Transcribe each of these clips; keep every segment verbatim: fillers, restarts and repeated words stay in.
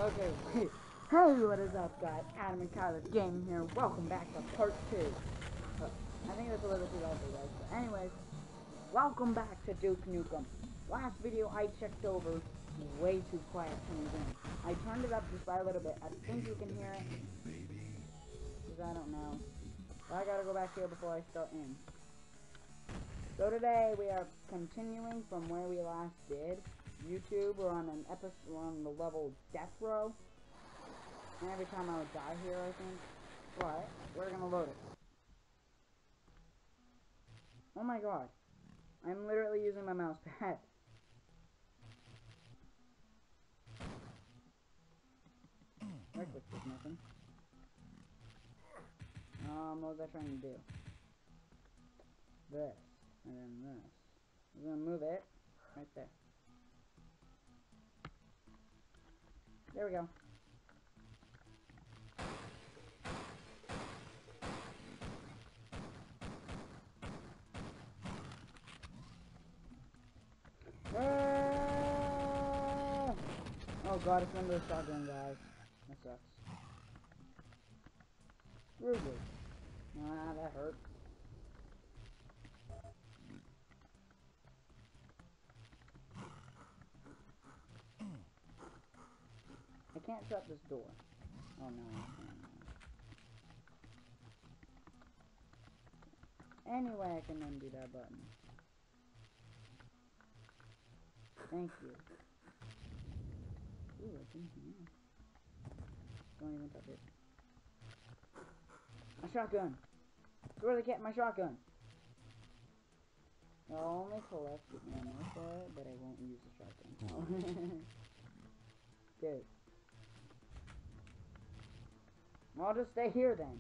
Okay, wait. Hey, what is up, guys? Adam and Kyler Gaming here. Welcome back to part two. Uh, I think that's a little too loud for you guys. But anyways, welcome back to Duke Nukem. Last video I checked over, way too quiet for me then. I turned it up just by a little bit. I think you can hear it. Because I don't know. But I gotta go back here before I start in. So today we are continuing from where we last did. YouTube, we're on an episode, we're on the level Death Row. And every time I would die here, I think. But, we're gonna load it. Oh my god. I'm literally using my mouse pad. Right click is nothing. Um, what was I trying to do? This. And then this. I'm gonna move it. Right there. There we go. Ah! Oh god, it's under a shotgun, guys. That sucks. Screw this. Ah, that hurt. I can't shut this door. Oh no, I can't. Anyway, I can undo that button. Thank you. Ooh, it's in here. Don't even touch it. My shotgun! Where they kept my shotgun? I'll only collect the ammo for it, but I won't use the shotgun. Good. I'll just stay here then.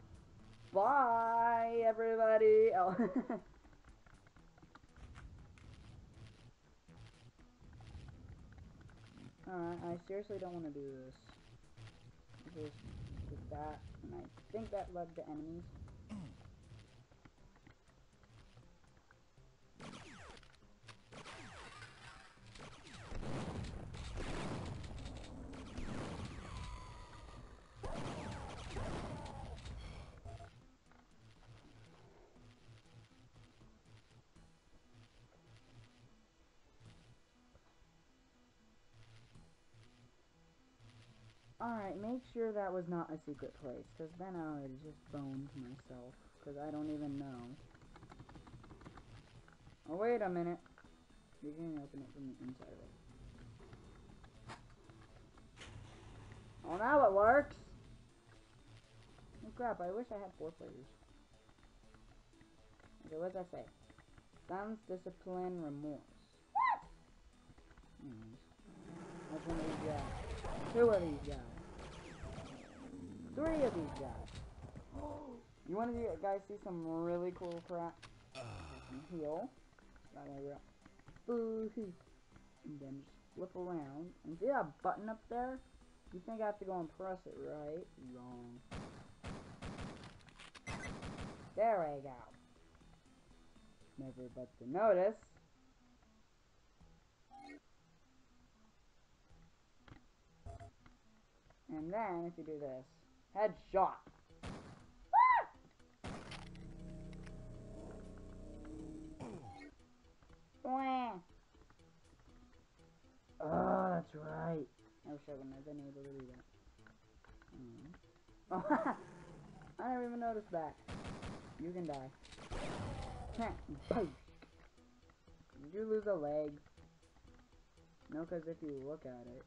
Bye, everybody! Oh. Alright, I seriously don't want to do this. Just with that, and I think that led to enemies. Alright, make sure that was not a secret place, because then I would have just boned myself, because I don't even know. Oh, wait a minute. You can open it from the inside of it. Oh, now it works! Oh crap, I wish I had four players. Okay, what does that say? Sense, discipline, remorse. What? Hmm. That's one of these guys. Two of these guys. Three of these guys. You want to guys see some really cool crap? Some heal. Boo hoo. And then just flip around. And see that button up there? You think I have to go and press it, right? Wrong. There we go. Never but to notice. And then, if you do this, headshot. Ah! Oh, that's right. I wish I wouldn't have been able to do that. Mm. Oh, I never even noticed that. You can die. Did you lose a leg? No, because if you look at it,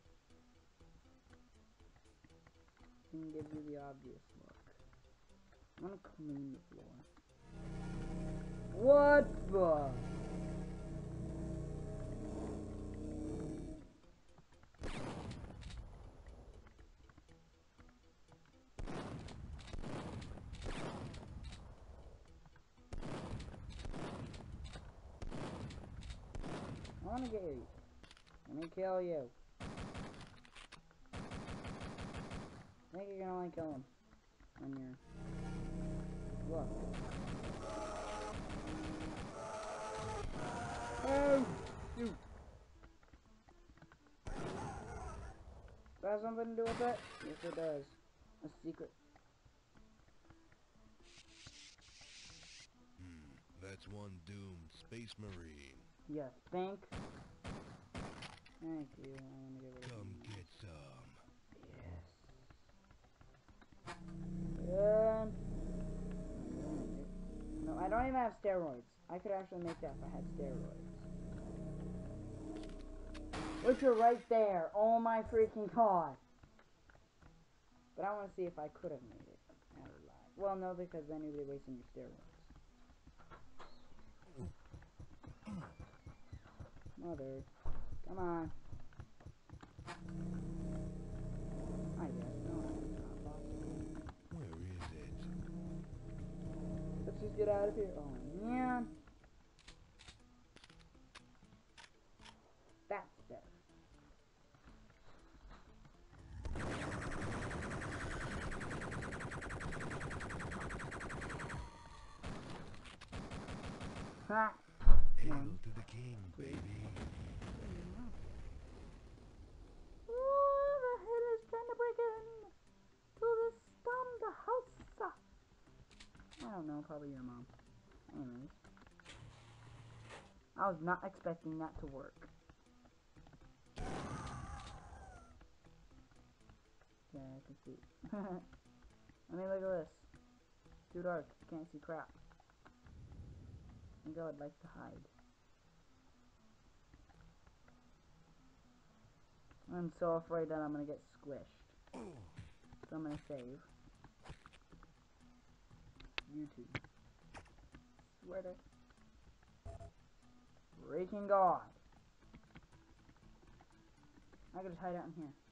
it can give you the obvious look. I'm gonna clean the floor. What the? I wanna get you. Let me kill you. I think you can only kill him when you're... Look. Oh! Shoot! has something to do with it? Yes, it does. A secret. Hmm, that's one doomed space marine. Yes, think. Thank you. I want to get rid of Come these. get some. Yes. And... No, I don't even have steroids. I could actually make that if I had steroids. Which are right there. Oh my freaking god. But I want to see if I could have made it out alive. Well, no, because then you'd be wasting your steroids. Mother. Come on. I guess. No, that's not possible. Where is it? Let's just get out of here. Oh, man. That's better. Ha! Hail One. to the king, baby. Ooh, the head is trying to break in to the storm the house. I don't know, probably your mom. Anyways. I was not expecting that to work. Yeah, I can see. I mean, look at this. Too dark. Can't see crap. I think I would like to hide. I'm so afraid that I'm gonna get squished. So I'm gonna save. YouTube. Swear to freaking God. I could just hide out in here.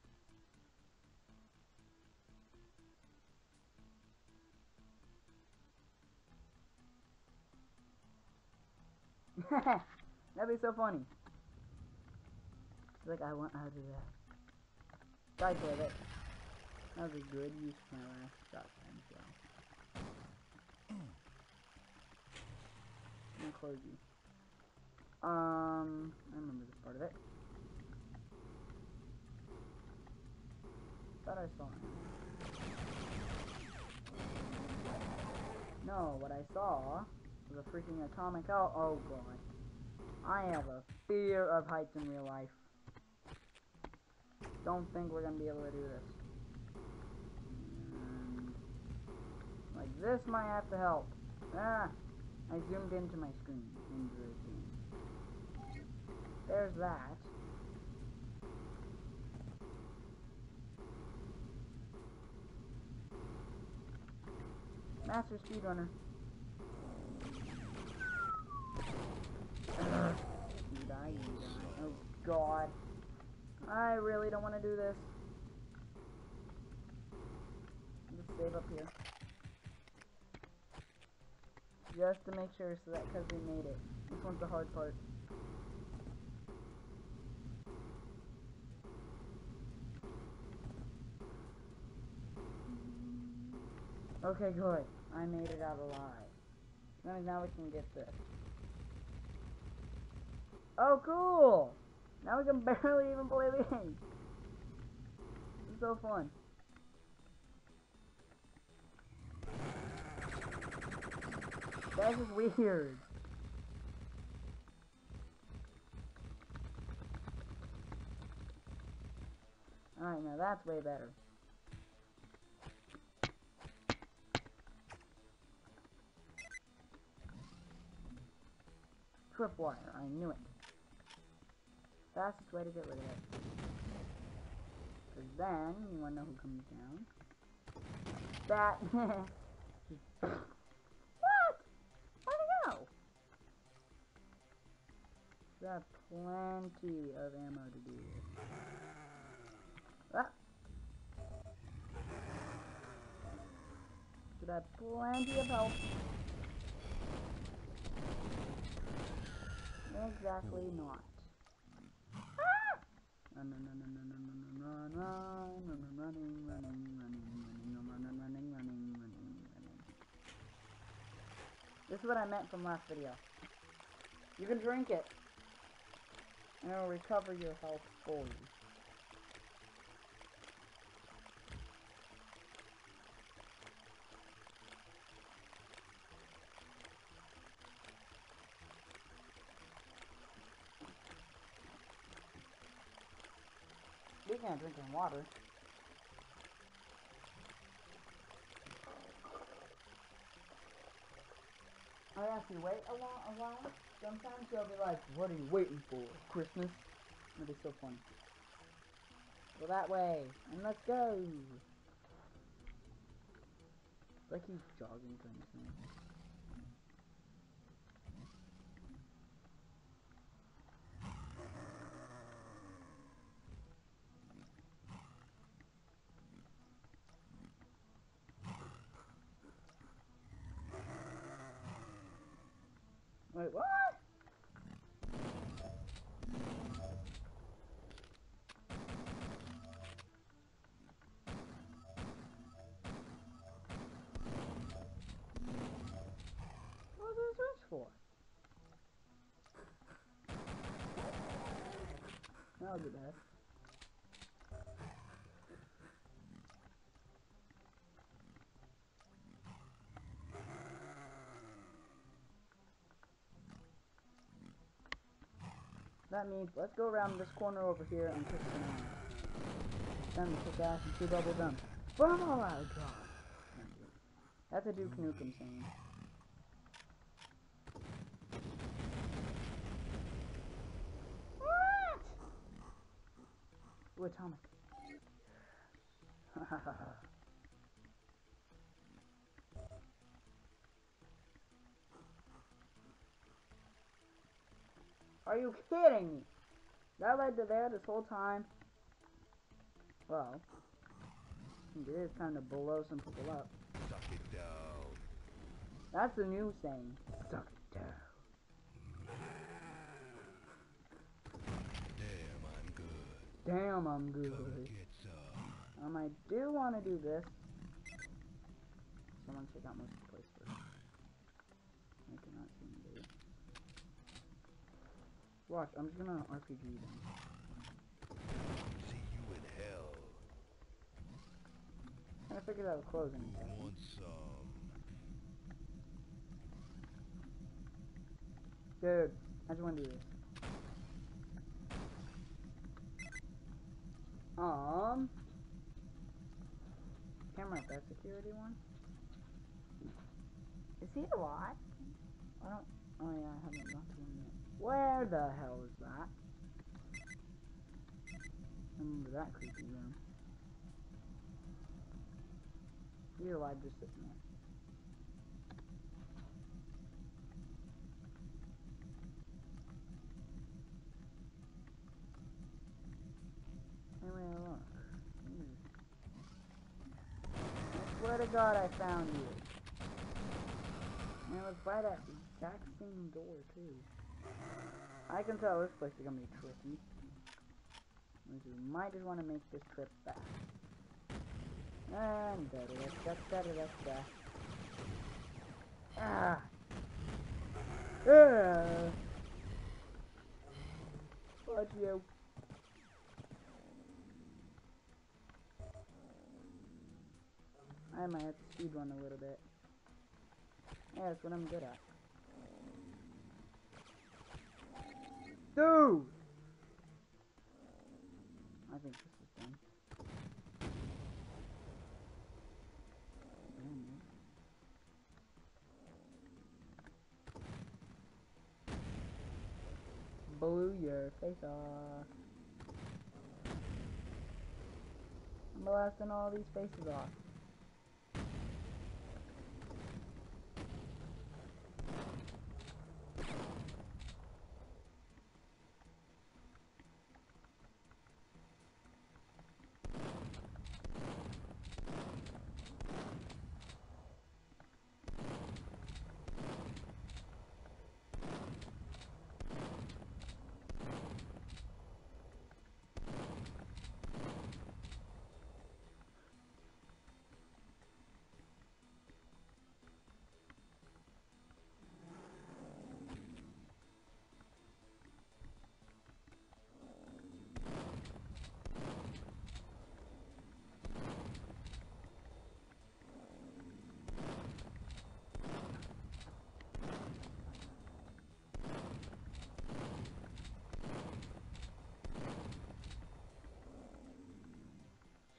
That'd be so funny. Like, I want out of there. Die for it. That was a good use of my last shotgun, so. I'm gonna close you. Um, I remember this part of it. Thought I saw him. No, what I saw was a freaking atomic out. Oh god. I have a fear of heights in real life. Don't think we're gonna be able to do this. And like this might have to help. Ah! I zoomed into my screen. Into the screen. There's that. Master speedrunner. You die, you die. Oh god. I really don't want to do this. Just save up here. Just to make sure, so that because we made it. This one's the hard part. Okay, good. I made it out alive. Then now we can get this. Oh, cool! Now we can barely even play the game. It's so fun. That's just weird. Alright, now that's way better. Tripwire, I knew it. Fastest way to get rid of it. Because then, you wanna know who comes down? That. What? Where'd it go? Should have plenty of ammo to do this. Ah. Should have plenty of health. Exactly not. Run, run, run, run, run, run, run, run, run, running, running, running, running, running, running, running, running, running. This is what I meant from last video. You can drink it, and it will recover your health fully. Speaking of drinking water. I have to wait a, long, a while. Sometimes they'll be like, what are you waiting for? Christmas? It'll be so funny. Go that way, and let's go! Like he's jogging kind of thing. Wait, what? What is this for? That'll be bad. That means let's go around this corner over here and kick some ass. Then we kick ass and chew bubble gum. From all our God. That's a Duke Nukem saying. What? Ooh, atomic. Are you kidding me? That led to there this whole time? Well, I think it is time to blow some people up. Suck it down. That's the new saying. Suck it down. Damn, I'm good. Damn, I'm good. Come get some. Um, I do want to do this. Someone check out most of the place first. I cannot see me do it. Watch, I'm just gonna R P G them. See you in hell. I'm trying to figure out the closing. Who wants some? Dude, I just want to do this. Um, camera that security one. Is he alive? I don't. Oh yeah, I haven't gone to him yet. Where the hell is that? I remember that creepy room. He's alive, just sitting there. Anyway, look. I swear to God, I found you. And it was by that exact same door, too. I can tell this place is gonna be tricky. We might just want to make this trip fast. And da da da da da da da. Ah! Ah! Fuck you. I might have to speed run a little bit. Yeah, that's what I'm good at. Dude! I think this is done. Blew your face off. I'm blasting all these faces off.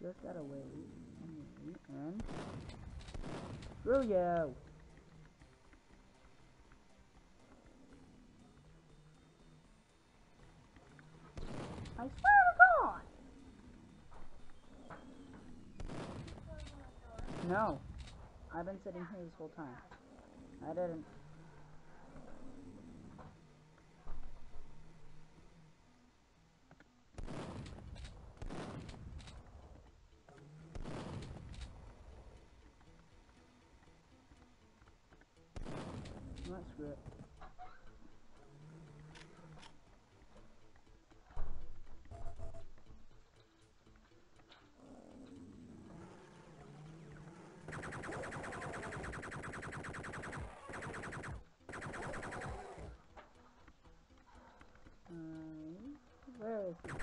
just gotta wait and wait and screw you. I swear to God. No, I've been sitting here this whole time. I didn't. Let's screw it. Um, where is he?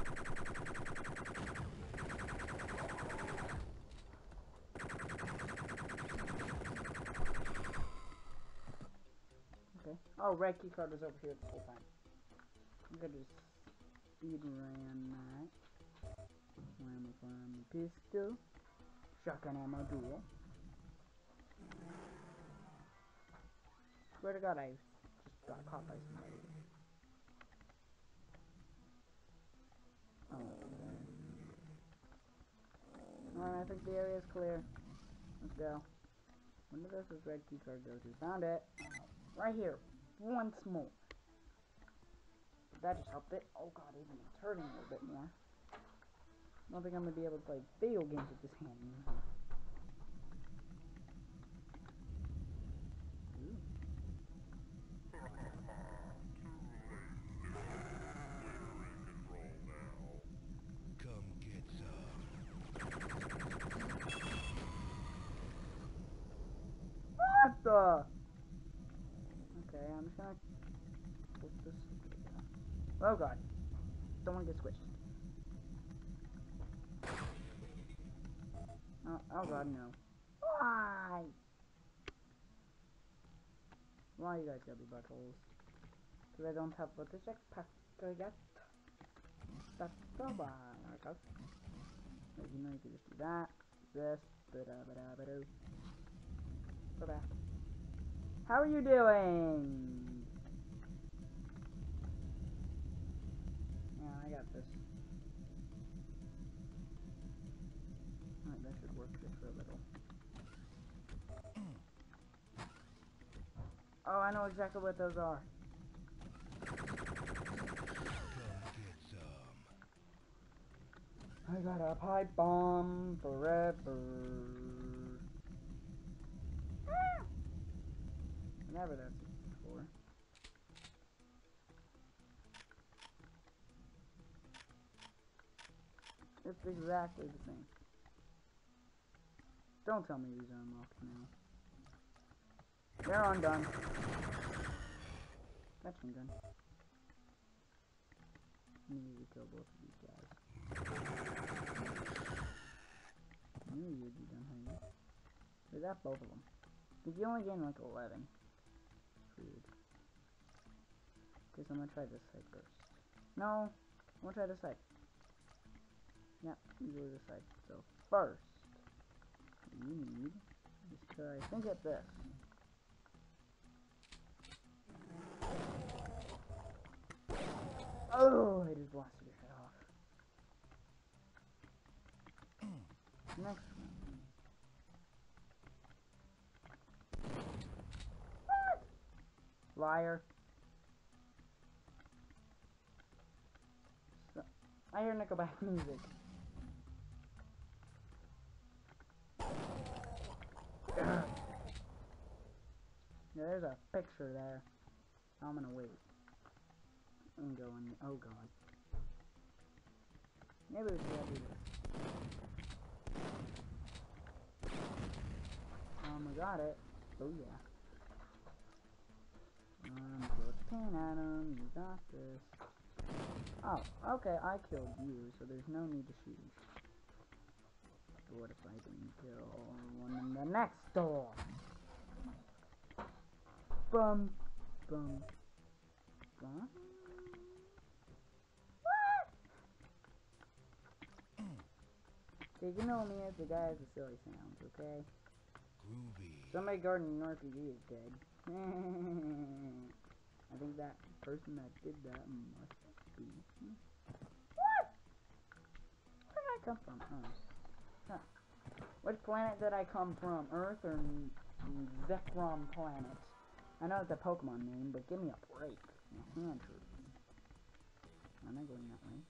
Okay. Oh, red key card was over here this whole time. I'm gonna just speed ran that. Whammy whammy pistol. Shotgun ammo duel. Swear to God, I just got caught by somebody. Oh, okay. Alright, I think the area is clear. Let's go. When does this red key card go to? Found it. Oh, right here. Once more. That just helped it. Oh god, even it's hurting a little bit more. I don't think I'm gonna be able to play video games with this hand. Ooh. Come get some. What the? Okay, I'm just gonna put this. Oh god. Don't want to get squished. Oh, oh god, no. Why? Why you guys gotta be buttholes? Because I don't have what this jetpack yet. That's so bad. Okay. Wait, you know you can just do that. This. Ba-da-ba-da-ba-do. Go back. How are you doing? Yeah, I got this. Alright, that should work just for a little. Oh, I know exactly what those are. Come get some. I got a pipe bomb forever. Whatever that's for. It's exactly the same. Don't tell me these are unlocked now. They're undone. Fetching gun. I need to kill both of these guys. I knew you'd be done hanging. Is that both of them? Did you only gain like eleven? Weird. Okay, so I'm gonna try this side first. No, I'm gonna try this side. Yep, usually this side. So first, we need is to, I think it's this. Oh, I just blasted your head off. Next one. What? Liar. So, I hear Nickelback music. Yeah, there's a picture there. I'm gonna wait. I'm going. Oh god. Maybe we should do this. Um, I got it. Oh yeah. I'm looking at him. You got this. Oh, okay. I killed you, so there's no need to shoot. But what if I didn't kill one in the next door? Bum, bum, bum. What? Take it on me as the guy has the silly sounds, okay? Groovy. Somebody guarding an R P G is dead. I think that person that did that must be... What? Where did I come from? Oh. Huh. Which planet did I come from? Earth or Zekrom planet? I know it's a Pokemon name, but give me a break. My hand hurts. I'm not going that way.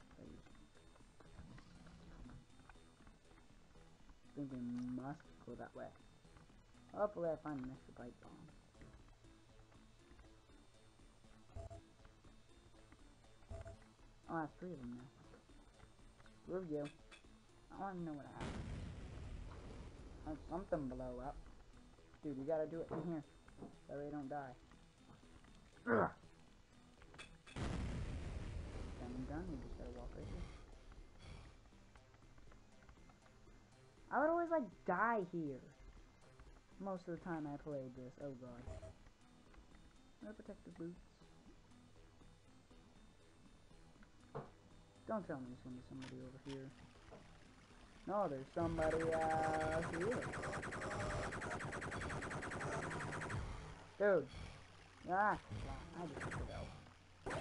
I think we must go that way. Hopefully I find an extra bite bomb. Oh, that's three of them now. Screw you. I want to know what happened. There's something blow up. Dude, you gotta do it in here. That way you don't die. Ugh. Done and done, you just gotta walk right here. I would always like die here. Most of the time I played this. Oh god. No protective boots. Don't tell me there's gonna be somebody over here. No, there's somebody uh here. Dude. Ah, I just put out.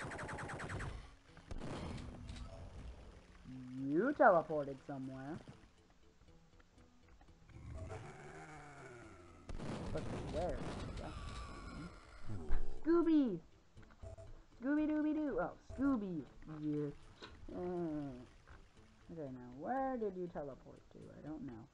You teleported somewhere. But where? Scooby! Scooby Dooby Doo! Oh, Scooby! Yeah. Uh, okay, now where did you teleport to? I don't know.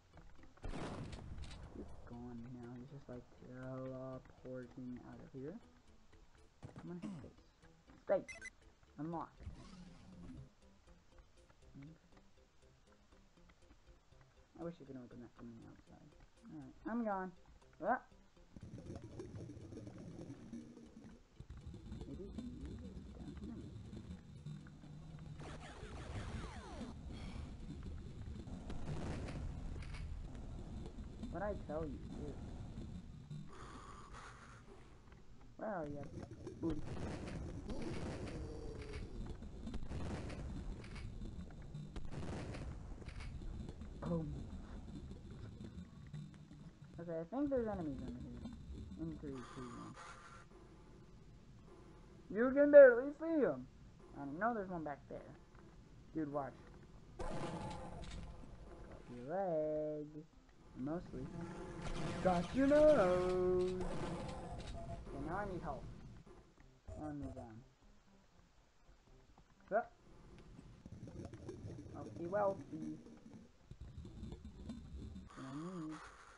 He's gone now. He's just like teleporting out of here. Come on, space. Space! Unlocked. I wish you could open that from the outside. Alright, I'm gone. Ah. Maybe he is down here. What'd I tell you, dude? Where are you? Booty. Boom. Okay, I think there's enemies under here. In three, two, one. You can barely see them. I know there's one back there. Dude, watch. Got your leg. Mostly. Got your nose. Okay, now I need help. I'll move on. Up. Wealthy, wealthy. What I need.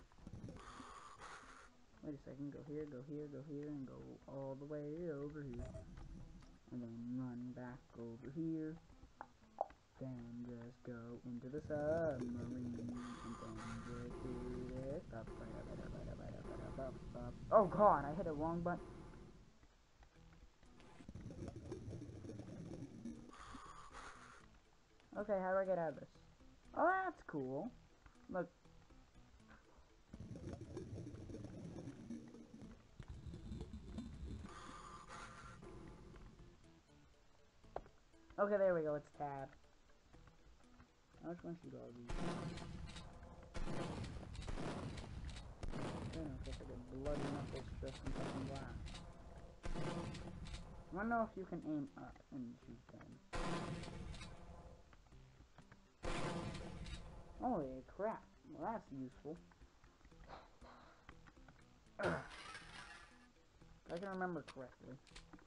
Wait a second, go here, go here, go here, and go all the way over here. And then run back over here. Then just go into the submarine. And then just do this. Oh god, I hit a wrong button. Okay, how do I get out of this? Oh, that's cool. Look. Okay, there we go, it's tab. Which one should all these? I don't know if it's like a bloody knuckles just in fucking glass. I wanna know if you can aim up and shoot them. Holy crap, well that's useful. If I can remember correctly.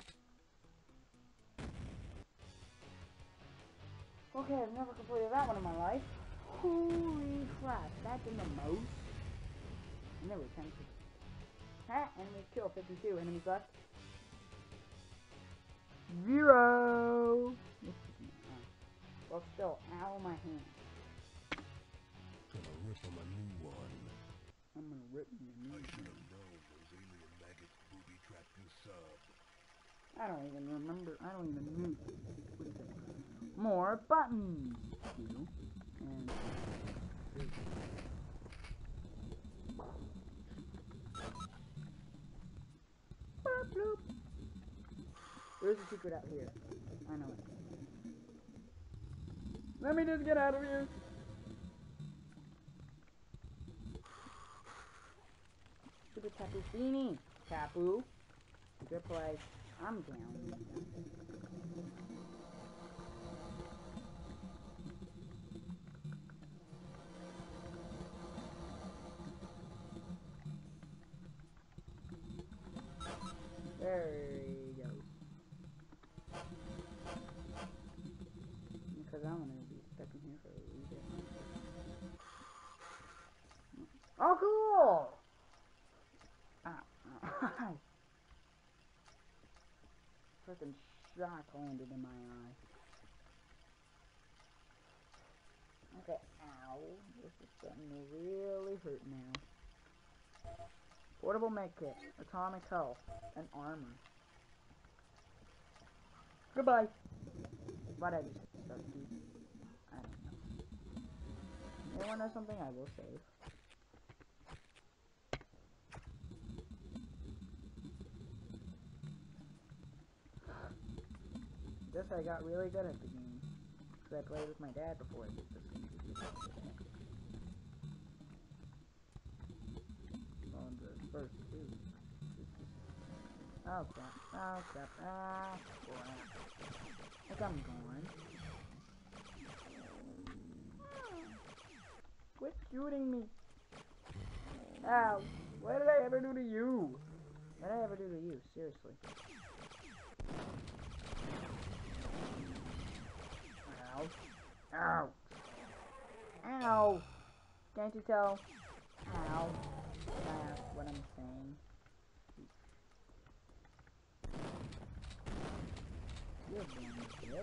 Okay, I've never completed that one in my life. Holy crap, that's in the most. And there were ten. Ha! Enemies kill, fifty-two. Enemies left. Zero! Well, still, ow, my hand. Gonna rip him a new one. I'm gonna rip me a new I should one. have known those alien maggots booby-trapped your sub. I don't even remember. I don't even know. What is that? More buttons. Two. And three. Bloop, bloop. There's a secret out here. I know it. Let me just get out of here. Tapu Fini. Tapu. Good play. I'm down. There he goes. Because I'm gonna be stuck in here for a wee bit. Oh, cool! Ah, freaking shock landed in my eye. Okay, ow. This is starting to really hurt now. Portable medkit, atomic health, and armor. Goodbye. Why'd I just start doing? I don't know. Anyone know something? I will save. This I got really good at the game. Because I played with my dad before I did this game. On the first two. Oh crap. Oh crap. Ah crap. Look, I'm going. Quit shooting me. Ow. What did I ever do to you? What did I ever do to you? Seriously. Ow. Ow. Ow. Can't you tell? Ow. That's what I'm saying. You're blind, bitch.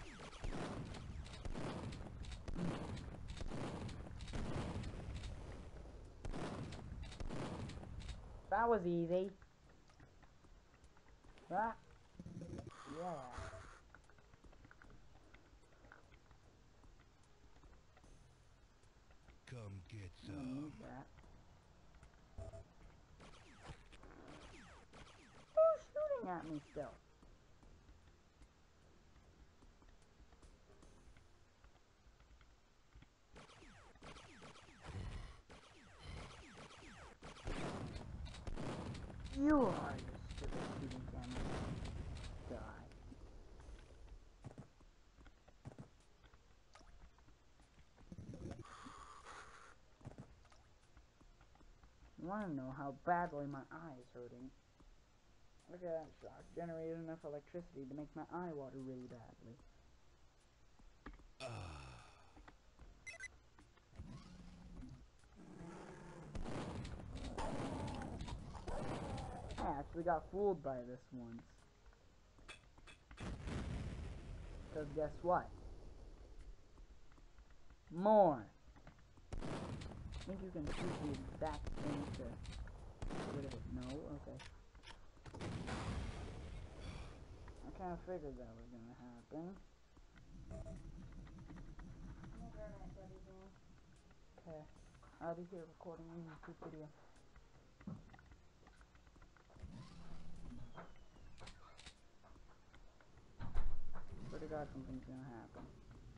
That was easy. That. Yeah. Come get I don't some. need that. Who's shooting at me still? You are, you stupid shooting camera. Die. You wanna know how badly my eye is hurting? Look at that shock. Generated enough electricity to make my eye water really badly. I actually got fooled by this once. Because guess what? More. I think you can shoot the exact thing to get rid of it. No? Okay. I kind of figured that was going to happen. Okay. I'll be here recording a YouTube video. Swear to God, something's gonna happen.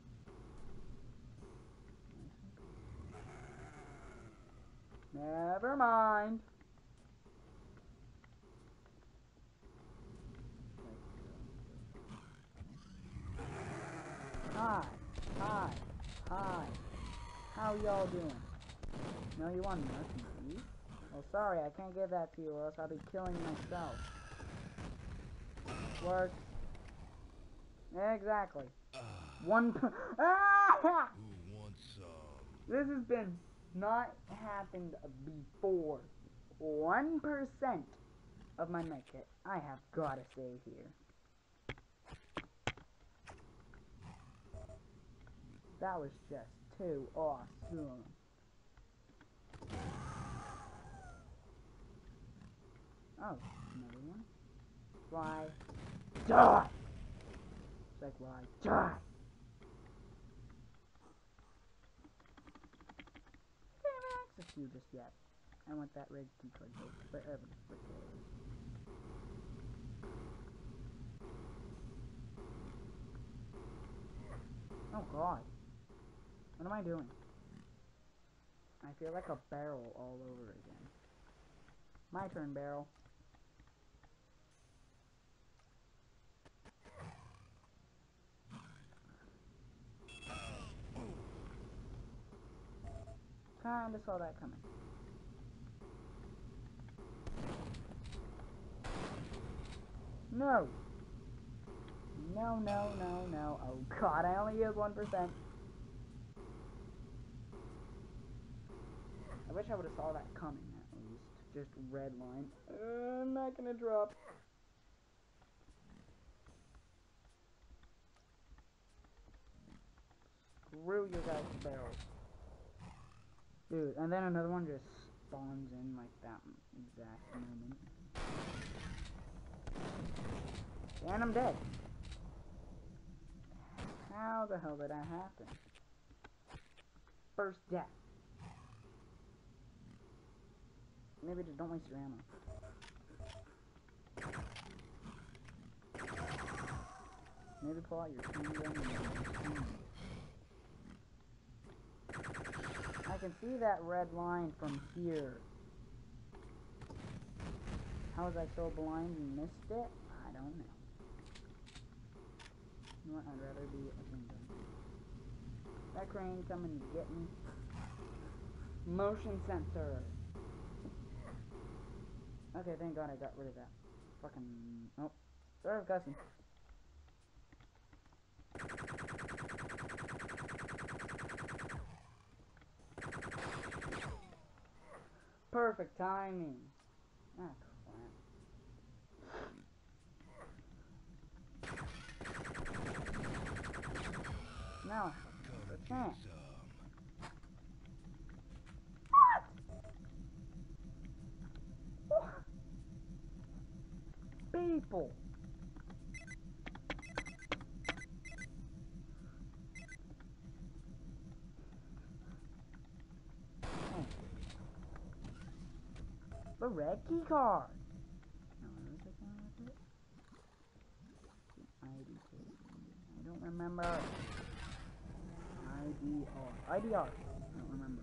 Never mind. Hi, hi, hi. How y'all doing? No, you want nothing, please? Well, sorry, I can't give that to you, or else I'll be killing myself. Work. Exactly. One. Ah! Who wants some? This has been not happened before. One percent of my medkit. I have gotta save here. That was just too awesome. Oh, another one. Fly. Die! It's like, why? Die! I can't have access to you just yet. I want that red key card though, forever. Oh god. What am I doing? I feel like a barrel all over again. My turn, barrel. Kinda saw that coming. No! No, no, no, no. Oh god, I only used one percent. I wish I would have saw that coming at least. Just red line. Uh, I'm not gonna drop. Screw you guys, barrels. Dude, and then another one just spawns in like that exact moment. And I'm dead. How the hell did that happen? First death. Maybe just don't waste your ammo. Maybe pull out your handgun and then I can see that red line from here. How was I so blind and missed it? I don't know. You know what? I'd rather be a kingdom. That crane coming to get me. Motion sensor. Okay, thank God I got rid of that. Fucking. Oh. Sorry, cussing. Perfect timing. Ah, crap. Now, the chance. What? People. Oh. The red key card. Now, what was I going with it? I D K. I don't remember. I D R. I D R. I don't remember.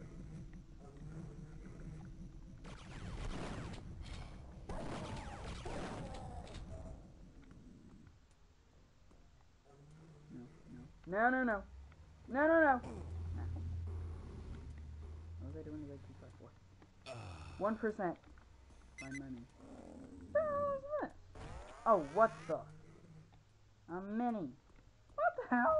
No, no, no. No, no, no. No. What was I doing the red key card for? One percent. My money. What the hell is this? Oh, what the? A mini. What the hell?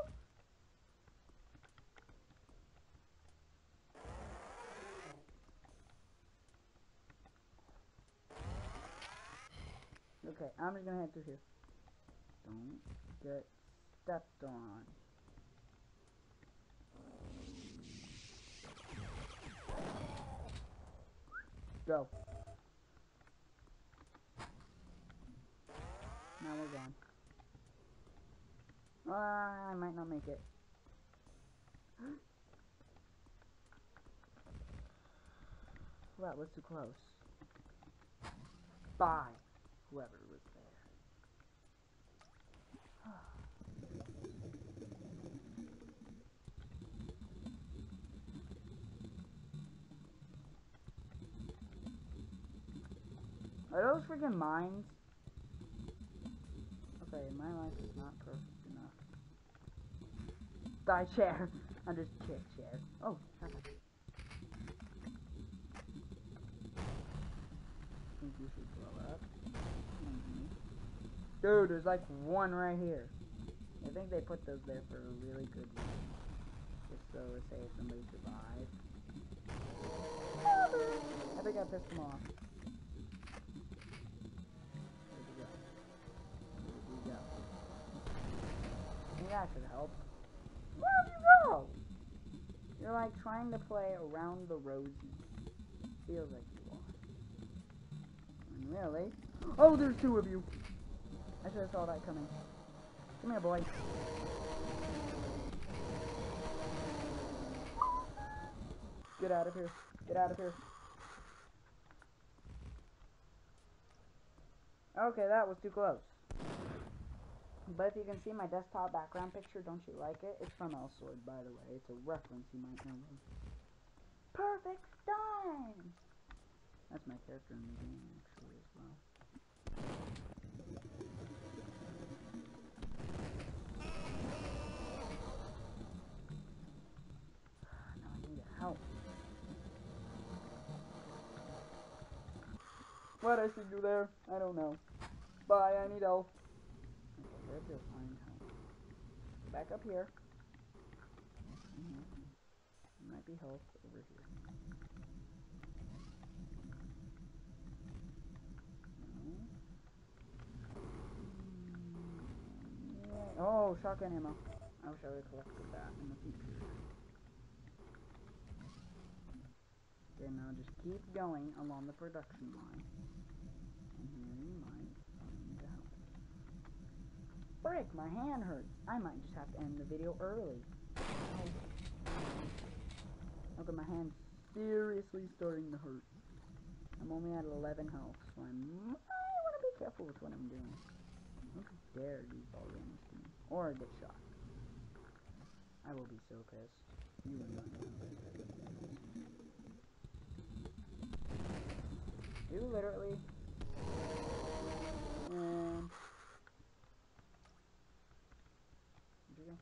Okay, I'm just gonna head through here. Don't get stepped on. Go. Now we're gone. Uh, I might not make it. That was too close. Bye, whoever was there. Are those freaking mines? Okay, my life is not perfect enough. Die, chair. I'm just kick chair. Oh, perfect. I think you should blow up. Mm-hmm. Dude, there's like one right here. I think they put those there for a really good reason. Just so, say, if somebody survived. I think I pissed them off. Where'd you go? Where'd you go? I think that should help. Where'd you go? You're like trying to play around the rosy. Feels like you are. And really? Oh, there's two of you! I should have saw that coming. Come here, boy. Get out of here. Get out of here. Okay, that was too close. But if you can see my desktop background picture, don't you like it? It's from Elsword, by the way. It's a reference you might know of. Perfect time! That's my character in the game, actually, as well. Now I need help. What I should do there, I don't know. Bye, I need help. Okay, where to find help? Back up here. Mm-hmm. Might be help over here. No. Yeah. Oh, shotgun ammo. I wish I would have collected that in the future. Okay, now just keep going along the production line. And here you might find help. Frick, my hand hurts. I might just have to end the video early. Look at my hand seriously starting to hurt. I'm only at eleven health, so I might want to be careful with what I'm doing. Don't you dare use all range to me, or get shot. I will be so pissed. You will not know. You literally. And. Where'd you go?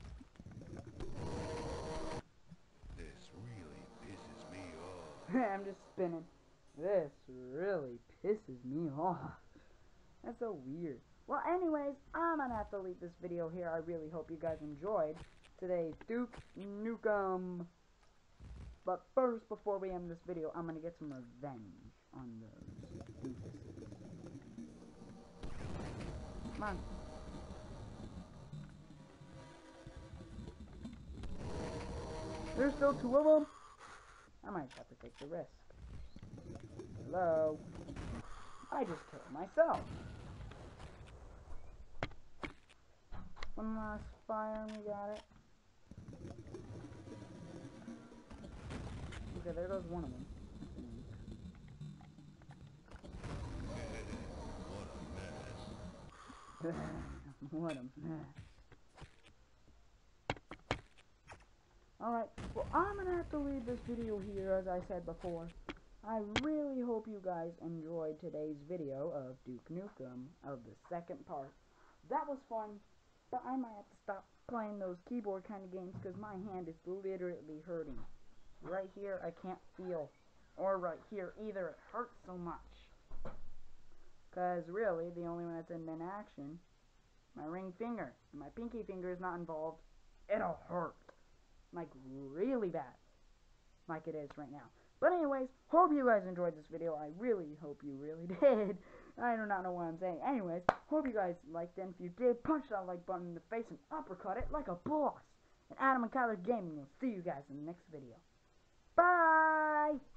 This really pisses me off. I'm just spinning. This really pisses me off. That's so weird. Well, anyways, I'm gonna have to leave this video here. I really hope you guys enjoyed today's Duke Nukem. But first, before we end this video, I'm gonna get some revenge on those doofuses. Come on. There's still two of them. I might have to take the risk. Hello? I just killed myself. One last fire and we got it. Okay, there goes one of them. What a mess. What a mess. Alright, well, I'm gonna have to leave this video here, as I said before. I really hope you guys enjoyed today's video of Duke Nukem, of the second part. That was fun, but I might have to stop playing those keyboard kind of games, because my hand is literally hurting. Right here, I can't feel. Or right here, either. It hurts so much. Because really, the only one that's in action, my ring finger. And my pinky finger is not involved. It'll hurt. Like, really bad. Like it is right now. But anyways, hope you guys enjoyed this video. I really hope you really did. I do not know what I'm saying. Anyways, hope you guys liked it. And if you did, punch that like button in the face and uppercut it like a boss. And Adam and Kyler Gaming will see you guys in the next video. Bye!